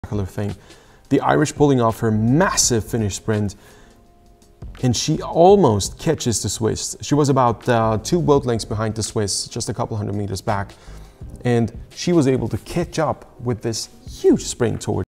thing. The Irish pulling off her massive finish sprint, and she almost catches the Swiss. She was about 2 boat lengths behind the Swiss, just a couple hundred meters back, and she was able to catch up with this huge sprint towards